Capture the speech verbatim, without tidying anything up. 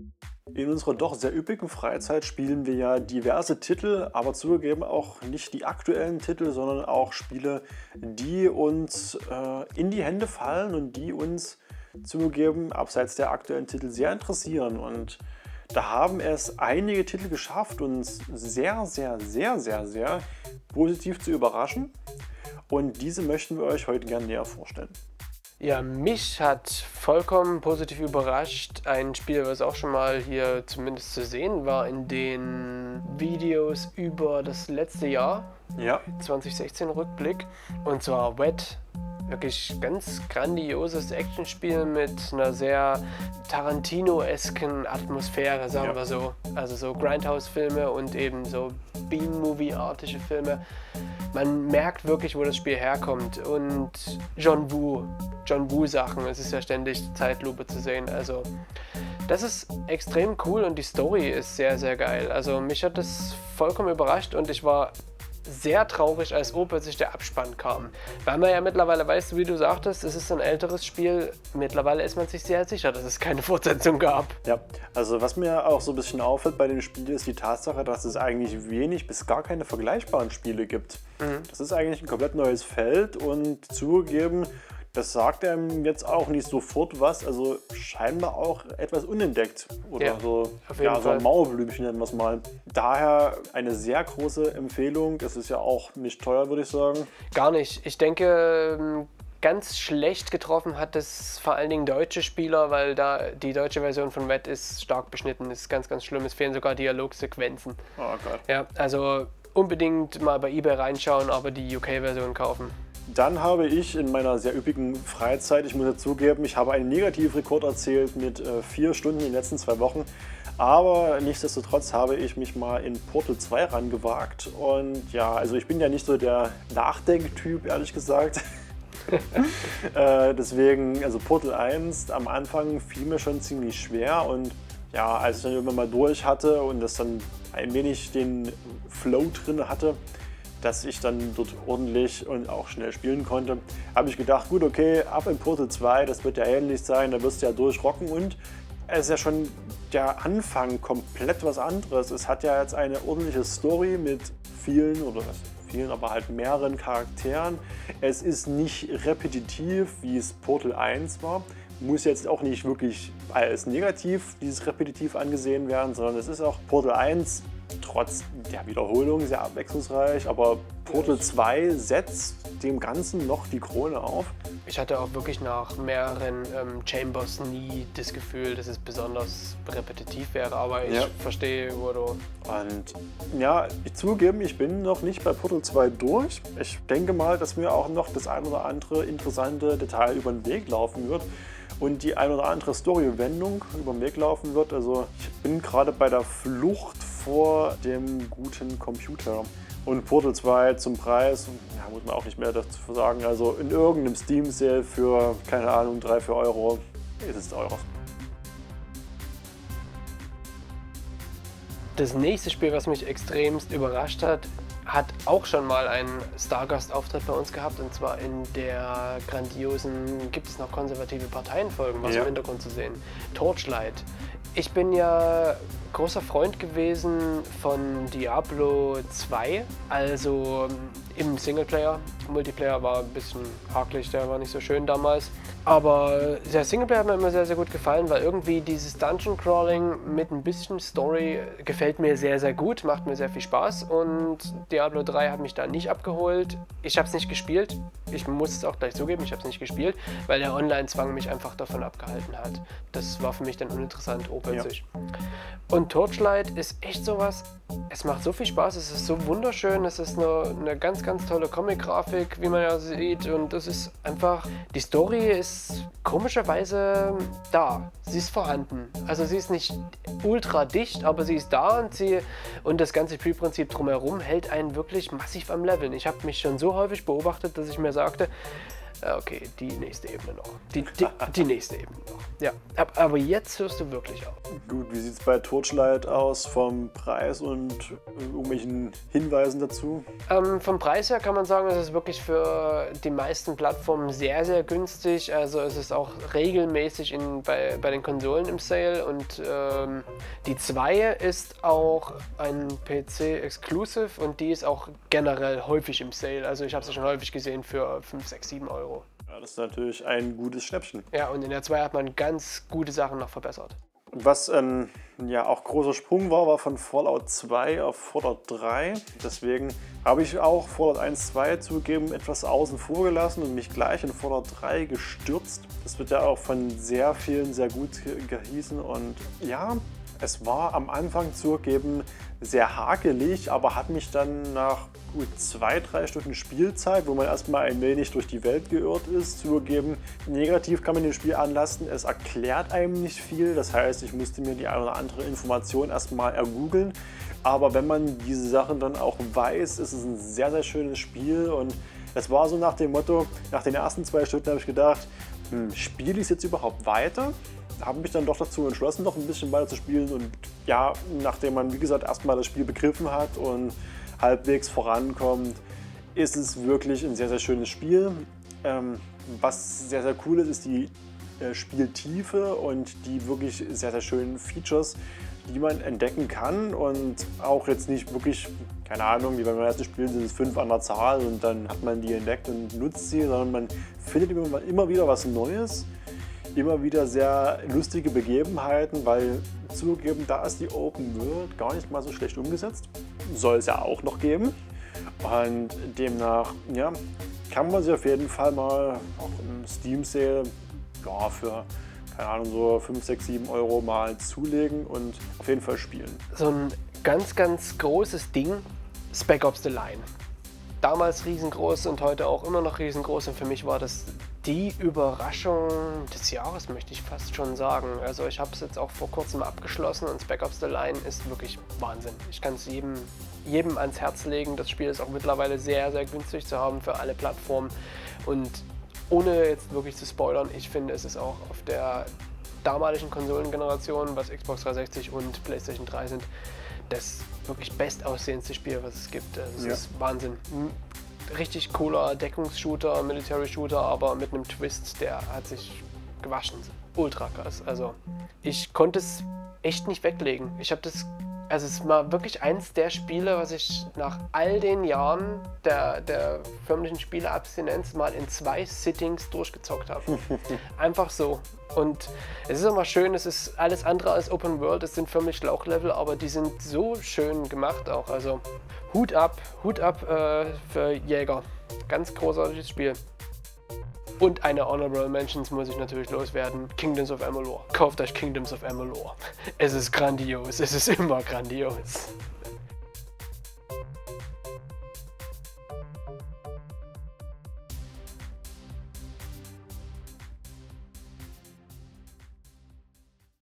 In unserer doch sehr üppigen Freizeit spielen wir ja diverse Titel, aber zugegeben auch nicht die aktuellen Titel, sondern auch Spiele, die uns äh, in die Hände fallen und die uns zugegeben abseits der aktuellen Titel sehr interessieren. Und da haben es einige Titel geschafft, uns sehr, sehr, sehr, sehr, sehr positiv zu überraschen. Und diese möchten wir euch heute gerne näher vorstellen. Ja, mich hat vollkommen positiv überrascht ein Spiel, was auch schon mal hier zumindest zu sehen war in den Videos über das letzte Jahr, Ja. zwanzig sechzehn Rückblick, und zwar Wet. Wirklich ganz grandioses Actionspiel mit einer sehr Tarantino-esken Atmosphäre, sagen Ja. wir so. Also so Grindhouse-Filme und eben so B-Movie-artige Filme. Man merkt wirklich, wo das Spiel herkommt. Und John Woo, John Woo-Sachen, es ist ja ständig Zeitlupe zu sehen. Also das ist extrem cool und die Story ist sehr, sehr geil. Also mich hat das vollkommen überrascht und ich war sehr traurig, als oh, plötzlich der Abspann kam. Weil man ja mittlerweile weiß, wie du sagtest, es ist ein älteres Spiel. Mittlerweile ist man sich sehr sicher, dass es keine Fortsetzung gab. Ja, also was mir auch so ein bisschen auffällt bei dem Spiel ist die Tatsache, dass es eigentlich wenig bis gar keine vergleichbaren Spiele gibt. Mhm. Das ist eigentlich ein komplett neues Feld und zugegeben, das sagt einem jetzt auch nicht sofort was, also scheinbar auch etwas unentdeckt oder Ja, so, auf jeden ja, so ein Fall. Mauerblümchen nennen wir es mal. Daher eine sehr große Empfehlung, es ist ja auch nicht teuer, würde ich sagen. Gar nicht. Ich denke, ganz schlecht getroffen hat es vor allen Dingen deutsche Spieler, weil da die deutsche Version von Wet ist stark beschnitten, ist ganz, ganz schlimm. Es fehlen sogar Dialogsequenzen. Oh Gott. Ja, also unbedingt mal bei eBay reinschauen, aber die U K-Version kaufen. Dann habe ich in meiner sehr üppigen Freizeit, ich muss ja zugeben, ich habe einen Negativrekord erzielt mit äh, vier Stunden in den letzten zwei Wochen. Aber nichtsdestotrotz habe ich mich mal in Portal zwei rangewagt. Und ja, also ich bin ja nicht so der Nachdenktyp, ehrlich gesagt. äh, deswegen, also Portal eins am Anfang fiel mir schon ziemlich schwer. Und ja, als ich dann irgendwann mal durch hatte und das dann ein wenig den Flow drin hatte, dass ich dann dort ordentlich und auch schnell spielen konnte, habe ich gedacht, gut, okay, ab in Portal zwei, das wird ja ähnlich sein, da wirst du ja durchrocken und es ist ja schon der Anfang komplett was anderes. Es hat ja jetzt eine ordentliche Story mit vielen, oder was, vielen, aber halt mehreren Charakteren. Es ist nicht repetitiv, wie es Portal eins war. Muss jetzt auch nicht wirklich als negativ, dieses repetitiv angesehen werden, sondern es ist auch Portal eins trotz der Wiederholung sehr abwechslungsreich, aber Portal zwei setzt dem Ganzen noch die Krone auf. Ich hatte auch wirklich nach mehreren ähm, Chambers nie das Gefühl, dass es besonders repetitiv wäre, aber ich Ja. verstehe, wo du... Und ja, ich zugeben, ich bin noch nicht bei Portal zwei durch. Ich denke mal, dass mir auch noch das ein oder andere interessante Detail über den Weg laufen wird und die ein oder andere Story-Wendung über den Weg laufen wird. Also ich bin gerade bei der Flucht vor dem guten Computer. Und Portal zwei zum Preis, ja, muss man auch nicht mehr dazu sagen, also in irgendeinem Steam-Sale für, keine Ahnung, drei, vier Euro ist es teurer. Das nächste Spiel, was mich extremst überrascht hat, hat auch schon mal einen Stargast-Auftritt bei uns gehabt, und zwar in der grandiosen Gibt es noch konservative Parteien-Folgen, was Ja. im Hintergrund zu sehen. Torchlight. Ich bin ja großer Freund gewesen von Diablo zwei, also im Singleplayer. Multiplayer war ein bisschen hakelig, der war nicht so schön damals. Aber der Singleplayer hat mir immer sehr, sehr gut gefallen, weil irgendwie dieses Dungeon Crawling mit ein bisschen Story gefällt mir sehr, sehr gut, macht mir sehr viel Spaß, und Diablo drei hat mich da nicht abgeholt. Ich habe es nicht gespielt, ich muss es auch gleich zugeben, ich habe es nicht gespielt, weil der Online-Zwang mich einfach davon abgehalten hat. Das war für mich dann uninteressant, oh plötzlich. Ja. Und Torchlight ist echt sowas, es macht so viel Spaß, es ist so wunderschön, es ist eine, eine ganz, ganz tolle Comic-Grafik, wie man ja sieht, und es ist einfach, die Story ist komischerweise da, sie ist vorhanden. Also sie ist nicht ultra dicht, aber sie ist da, und, sie, und das ganze Spielprinzip drumherum hält einen wirklich massiv am Leveln. Ich habe mich schon so häufig beobachtet, dass ich mir sagte, Ja, okay, die nächste Ebene noch. Die, die, die nächste Ebene noch. Ja, ab- aber jetzt hörst du wirklich auf. Gut, wie sieht es bei Torchlight aus vom Preis und irgendwelchen Hinweisen dazu? Ähm, vom Preis her kann man sagen, es ist wirklich für die meisten Plattformen sehr, sehr günstig. Also es ist auch regelmäßig in, bei, bei den Konsolen im Sale. Und ähm, die zwei ist auch ein P C-Exclusive und die ist auch generell häufig im Sale. Also ich habe sie schon häufig gesehen für fünf, sechs, sieben Euro. Ja, das ist natürlich ein gutes Schnäppchen. Ja, und in der zwei hat man ganz gute Sachen noch verbessert. Was ein ja, auch großer Sprung war, war von Fallout zwei auf Fallout drei. Deswegen habe ich auch Fallout eins, zwei zugegeben etwas außen vor gelassen und mich gleich in Fallout drei gestürzt. Das wird ja auch von sehr vielen sehr gut gehießen und ja, es war am Anfang zugegeben sehr hakelig, aber hat mich dann nach gut zwei, drei Stunden Spielzeit, wo man erstmal ein wenig durch die Welt geirrt ist, zugegeben, negativ kann man dem Spiel anlasten. Es erklärt einem nicht viel, das heißt, ich musste mir die eine oder andere Information erstmal ergoogeln. Aber wenn man diese Sachen dann auch weiß, ist es ein sehr, sehr schönes Spiel und es war so nach dem Motto, nach den ersten zwei Stunden habe ich gedacht, hm, spiele ich es jetzt überhaupt weiter? Habe mich dann doch dazu entschlossen, noch ein bisschen weiter zu spielen und ja, nachdem man wie gesagt erstmal das Spiel begriffen hat und halbwegs vorankommt, ist es wirklich ein sehr, sehr schönes Spiel. Ähm, was sehr, sehr cool ist, ist die äh, Spieltiefe und die wirklich sehr, sehr schönen Features, die man entdecken kann und auch jetzt nicht wirklich, keine Ahnung, wie beim ersten Spiel sind es fünf an der Zahl und dann hat man die entdeckt und nutzt sie, sondern man findet immer, immer wieder was Neues. Immer wieder sehr lustige Begebenheiten, weil zugegeben, da ist die Open World gar nicht mal so schlecht umgesetzt. Soll es ja auch noch geben. Und demnach ja, kann man sich auf jeden Fall mal auch im Steam Sale ja, für keine Ahnung, so fünf, sechs, sieben Euro mal zulegen und auf jeden Fall spielen. So ein ganz, ganz großes Ding, Spec Ops The Line. Damals riesengroß und heute auch immer noch riesengroß und für mich war das die Überraschung des Jahres, möchte ich fast schon sagen. Also ich habe es jetzt auch vor kurzem abgeschlossen und Spec Ops The Line ist wirklich Wahnsinn. Ich kann es jedem, jedem ans Herz legen. Das Spiel ist auch mittlerweile sehr, sehr günstig zu haben für alle Plattformen und ohne jetzt wirklich zu spoilern, ich finde, es ist auch auf der damaligen Konsolengeneration, was Xbox dreihundertsechzig und PlayStation drei sind, das wirklich bestaussehendste Spiel, was es gibt. Es Ja. ist Wahnsinn. Richtig cooler Deckungsshooter, Military Shooter, aber mit einem Twist, der hat sich gewaschen. Ultra krass. Also ich konnte es echt nicht weglegen. Ich habe das, also es war wirklich eins der Spiele, was ich nach all den Jahren der, der förmlichen Spieleabstinenz mal in zwei Sittings durchgezockt habe. Einfach so. Und es ist auch mal schön, es ist alles andere als Open World, es sind förmlich Schlauchlevel, aber die sind so schön gemacht auch. Also Hut ab, Hut ab äh, für Jäger. Ganz großartiges Spiel. Und eine Honorable Mentions muss ich natürlich loswerden. Kingdoms of Amalur. Kauft euch Kingdoms of Amalur. Es ist grandios, es ist immer grandios.